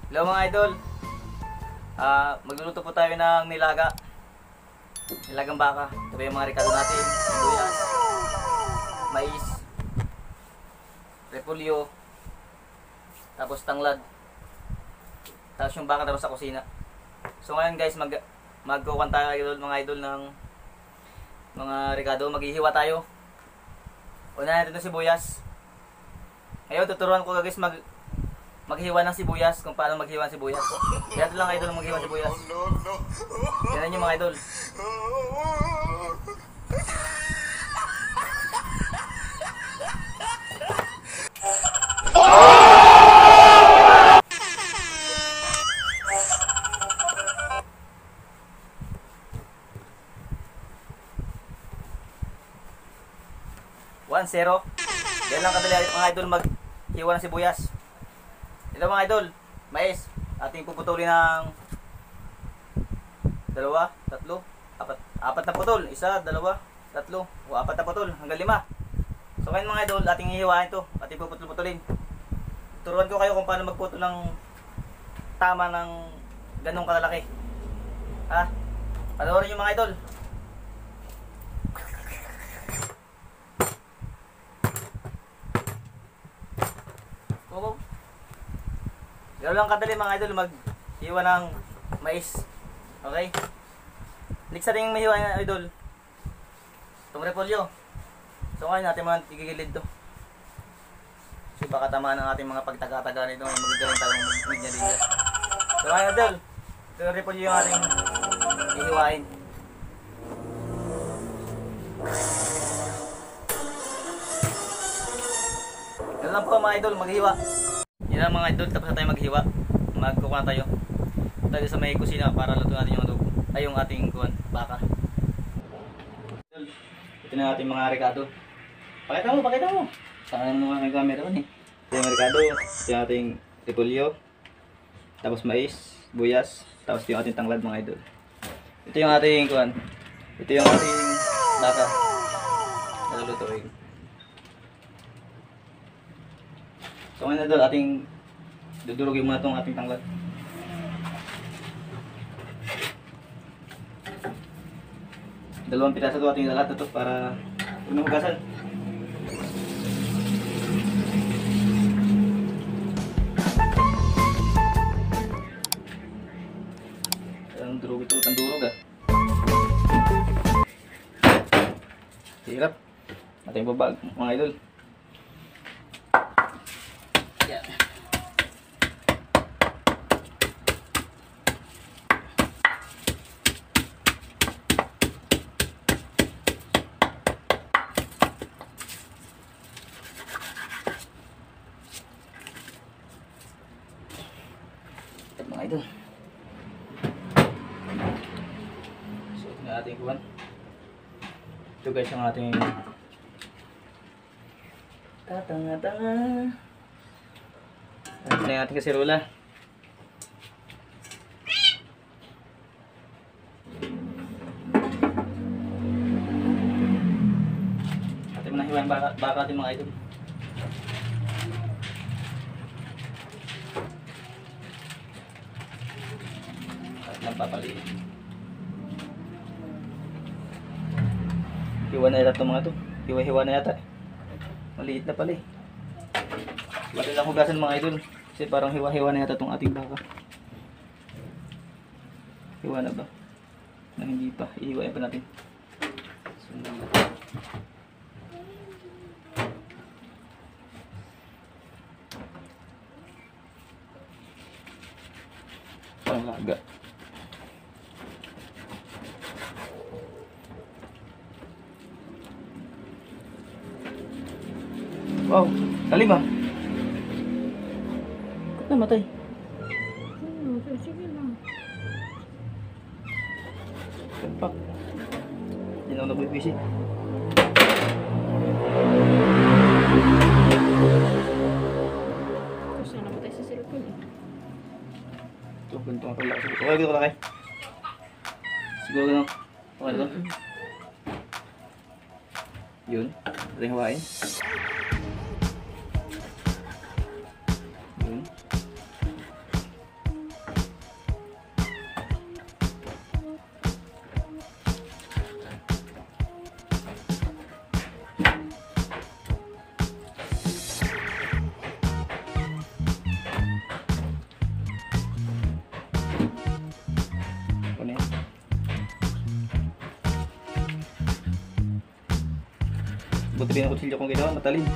Hello mga idol. Magluluto po tayo ng nilagang baka. Ito yung mga rekado natin. Sibuyas, mais, repolyo, tapos tanglad, tapos yung baka tapos sa kusina. So ngayon guys, magkukuhan tayo mga idol ng mga rekado. Maghihiwa tayo. Una natin itong sibuyas. Ngayon tuturuan ko guys maghiwa ng sibuyas, kung paano maghiwa ng sibuyas. Kaya ito lang idol maghiwa ng sibuyas. Yan yung mga idol. One, zero. Yan lang kadali mga idol maghiwa ng sibuyas. Ito mga idol, mais. Ating puputulin ng 2, 3, 4 na putol. 1, 2, 3, o 4 na putol hanggang 5. So ngayon mga idol, ating hihiwain ito. Ating puputol-putulin. Turuan ko kayo kung paano magputol ng tama ng ganong kalalaki. Panoorin nyo mga idol. Gano'n lang kadali mga idol maghiwa ng mais. Okay? Next natin yung mahiwa ng idol, itong repolyo. So ngayon natin mga tigigilid to. So baka tamaan ng ating mga pagtaga-taga nito. Magagaling talang linya-linya. So ngayon idol, itong repolyo yung ating hihiwain. Gano'n lang po mga idol maghiwa. Yan lang mga idol, tapos na tayo maghiwa. Magkukuha tayo sa may kusina para luto natin yung adobo. Ay yung ating baka. Ito na ating mga rekado. Pakita mo. Saan mo mga camera man eh. Ito yung rekado, ito yung ating repolyo, tapos mais, buyas, tapos yung ating tanglad mga idol. Ito yung ating ito yung ating baka. Nalulutuin. So ngayon idol, ating dudurugin muna itong ating tanglad. Dalawang piraso ito ating lahat ito para unang hugasan. Ang durog ito, ang durog Hirap. Ating babag mga idol. Yan. Mga idol. So ito na ating kuwan. Ito guys ang ating tatanga-tanga. Ito na yung ating kasirula. Ating manahiwan baka ating mga idol. Lang papaliin. Hiwa na yata itong mga ito. Hiwa-hiwa na yata. Maliit na pala eh. Bali lang hugasan mga idol. Kasi parang hiwa-hiwa na yata itong ating baka. Hiwa na ba? Na hindi pa. Ihiwain pa natin. Parang laga. Wow, talim ah. Ba't namatay? Sige lang. Tempak. Hindi na ako nagpipisit. Kasi namatay sa cellphone eh. Ito, ganito nga pala. Okay, dito ko lakay. Siguro ganun. Okay na ito. Yun. Ito yung hawain. Yun. Buti din ang kutsilyo kong ginawa, matalim.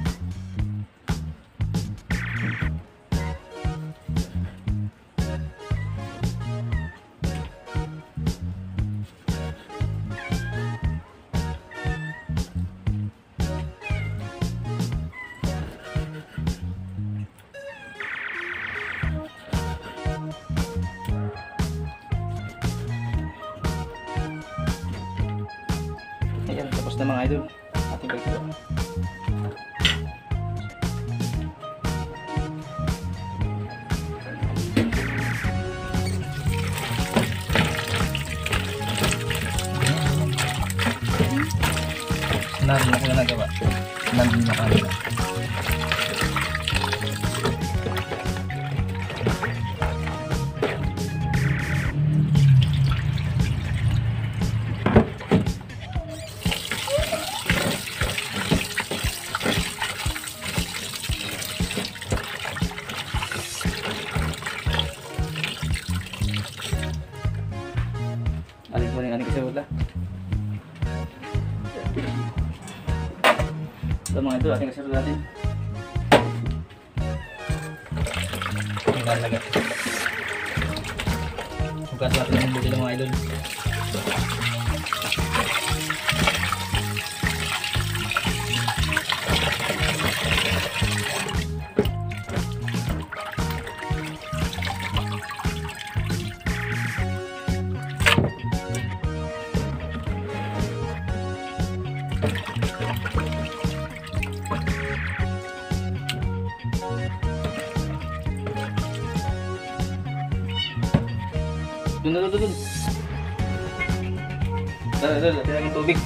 Ayan, tapos na mga idol. Ating pagkawa. Sinabi na ko na nagawa. Sinabi na kanila. Alin mo rin kasi wala. Ito mga ito, ating kasarod natin. Ang kalaga. Hugas natin ang buti ng mga idol. Doon. Dala, natin ang tubig.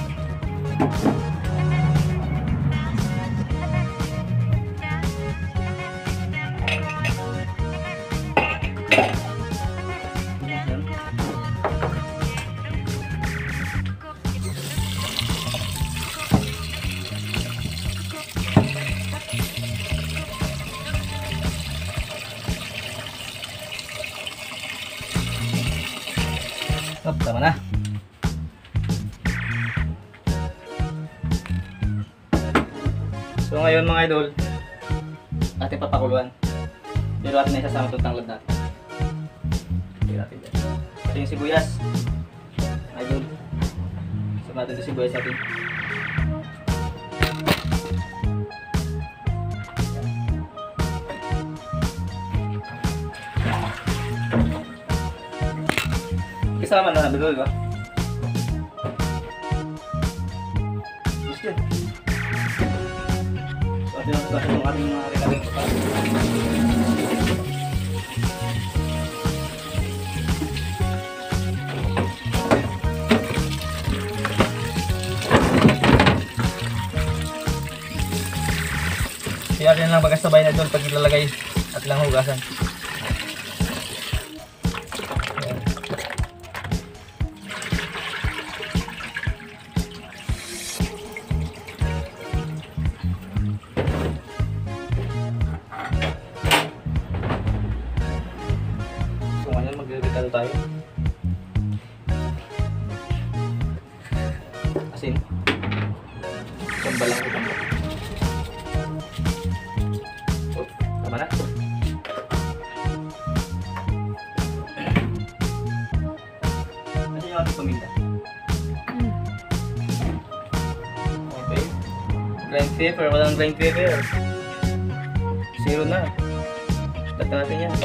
Tama na. So ngayon mga idol, ating papakuluan. Pero atin na isasama itong tanglad natin. Pero natin dyan. Ito yung sibuyas. Idol. Sama natin yung sibuyas natin. Kasama na natin, di ba? Gusto yun. So, atin ang pagkakit ng ating mga rekadeng pagkakit. Kaya rin lang magkasabay na doon pag ilalagay at lang hugasan. Magre-recado tayo. Asin. Sambalang ko. Oh, tama na. Asin yung ating paminta. Okay. Grind pepper. Walang grind pepper. Zero na. Lata natin yan.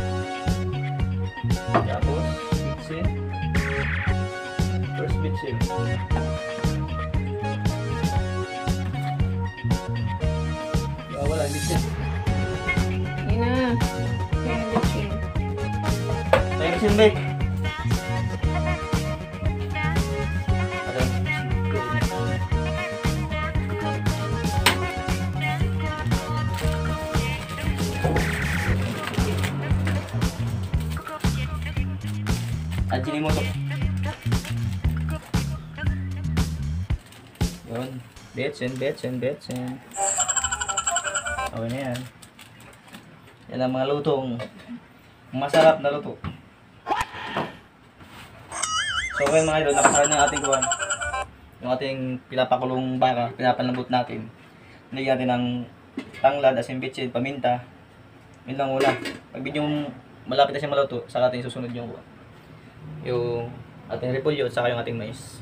Tapos, bitsin. First bitsin. Wala, bitsin. Yun na. Kaya bitsin. Tayo bitsin, Bek. Ajinin mo to. Yun. Betsin. Okay na yan. Yan ang mga lutong masarap na luto. So ngayon mga idol, nakasara na yung ating kuwan. yung ating pinapakulong baka, pinapalambot natin. Nilagyan natin ng tanglad, asin bitsin, paminta. Yun lang una. Pag bidyong malapit na siya maluto, saka ating susunod yung ating repolyo at saka yung ating mais.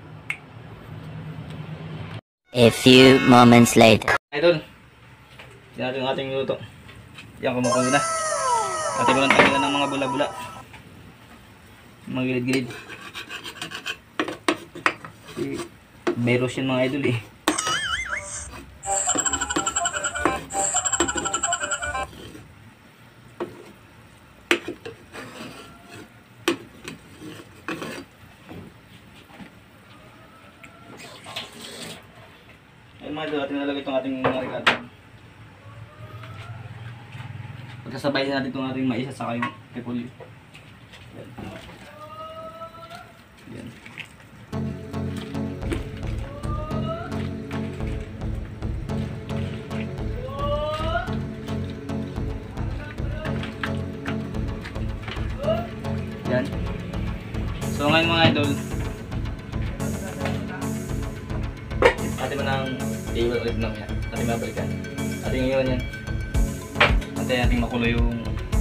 A few moments later. Idol, yan natin yung ating luto. Yan, kumukulo na. Ating mo lang tanggalan ng mga bula-bula. Mga gilid-gilid. Beros yun mga idol eh. Ayun mga idol, ating nalagay itong ating mga regalo. Pagkasabayin natin itong ating mais at saka yung repolyo. Yan. Yan. Yan. So ngayon mga idol, atin mo ng table ulit lang yan. Atin mabalikan. Atin ngayon yan. Atin natin makulo yung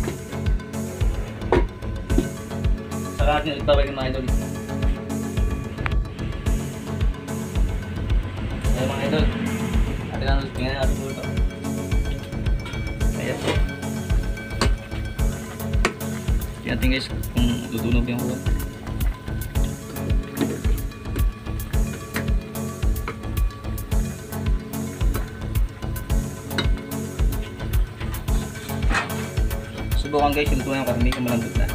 saka atin ulit babalikan mga idol. Ayan mga idol, atin na ulit tingnan natin ulit. Ayan. Tingnan natin guys kung tutunog yung ulo. Subukan guys yung tunay kasi medyo malambot na.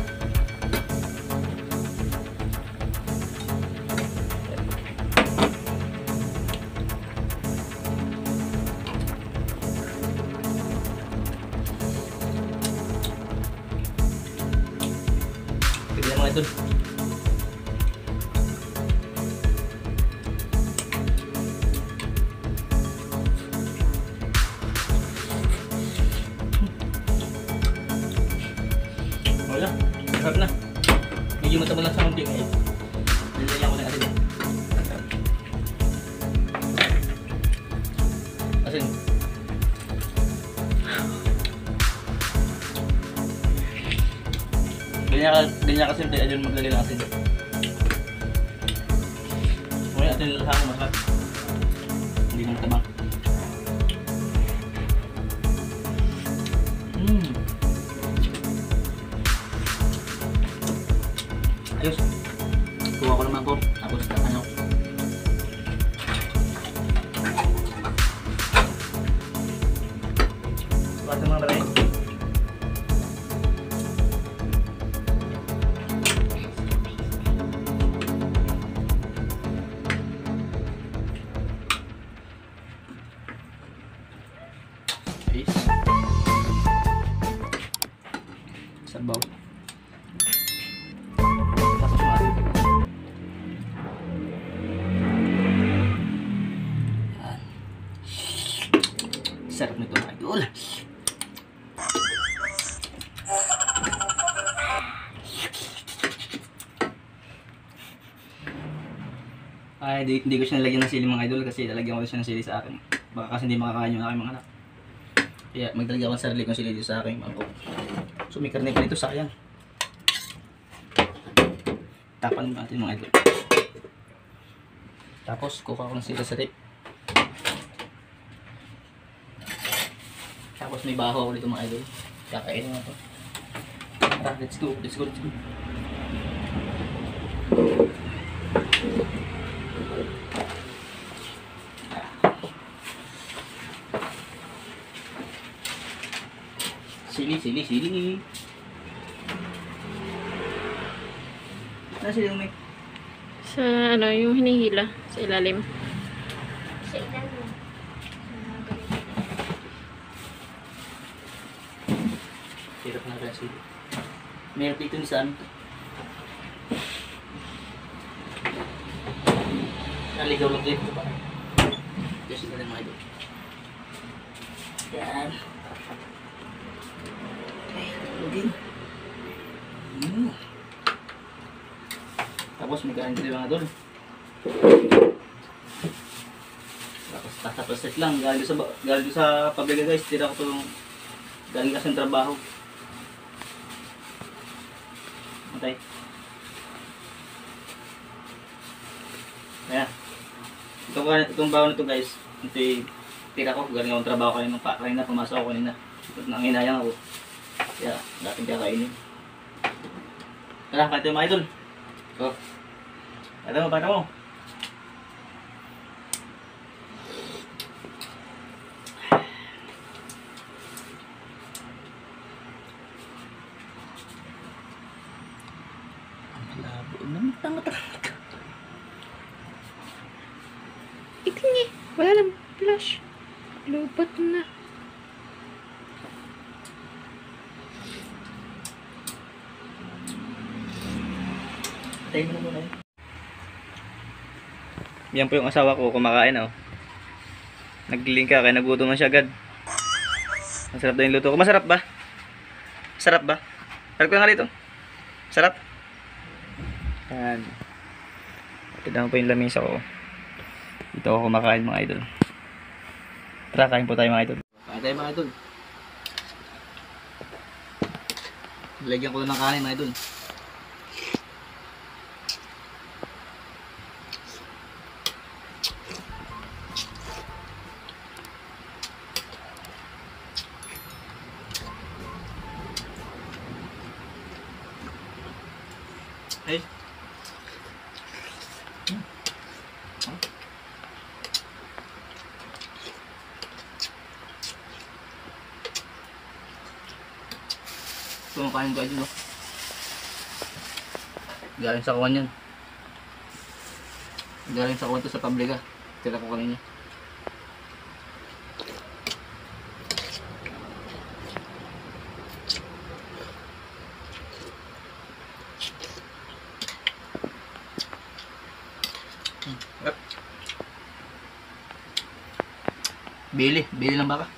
Pwede na mga idol. Wala, sarap na. Medyo mataba lang sa konti ngayon. Nilagyan ko na asin. Asin. Ganyan kasi tayo dyan maglagay ng asin. Okay, atin lalaki masarap. Hindi na matabang. Ayos. Kuha ko naman ko. Tapos ano. Sukat ng mga balay. Ayos. Sabaw. Sarap nito mga idol. Ay, hindi ko siya nalagyan ng sili mga idol kasi lalagyan ko siya ng sili sa akin. Baka kasi hindi makakain yung aking mga anak. Kaya magdalagyan ko ng sarili kong sili dito sa aking mangkok. So may karne pa dito, sayang. Tapan natin mga idol. Tapos kuha ko ng sili sa tip. Tapos may baho ako dito mga idol. Kakainin na ito. Tara, let's go. Sili. Nasa yung may? Sa ano, yung hinihila sa ilalim. Sa ilalim. Hirap na kasi. Meron dito ni saan. Naligaw lang dito ba? Kasi na mga ito. Yan. Okay, lugin. Tapos may kain dito mga idol. Tapos set lang, galing doon sa pabrika guys, tira ko itong galing kasi ng trabaho. Okay. Ayan. Itong baon nito guys, ito yung tira ko, galing akong trabaho kanina, pumasok ako kanina. Ito nanginayang ako. Kaya, dating kakainin. Tara, kahit yung mga idol. So, pakita mo. Labo naman, tanga-tanga. Iting eh. Wala lang flash. Lupat na. Tayo mo na muna yun. Yan po yung asawa ko, kumakain oh. Nag-link ka, kaya nagutom na siya agad. Masarap daw yung luto ko. Masarap ba? Sarap ba? Sarap ko nga rito. Sarap? Yan. Tignan po yung lamisa ko. Dito ako kumakain mga idol. Tara, kain po tayo mga idol. Kain tayo mga idol. Lagyan ko na ng kanin mga idol. Hey. Kumakain ko dito. Galing sa kuwan yan. Galing sa kuwan to sa pabrika. Tira ko kanina. Bili ng baka.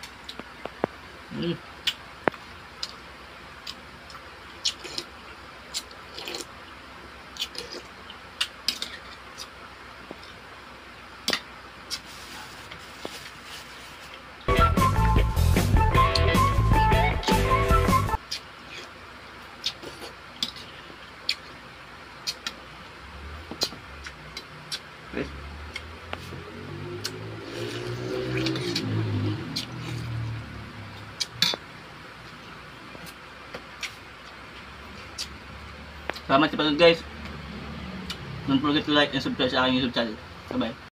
Salamat sa panood guys. Don't forget to like and subscribe sa aking YouTube channel. Bye bye.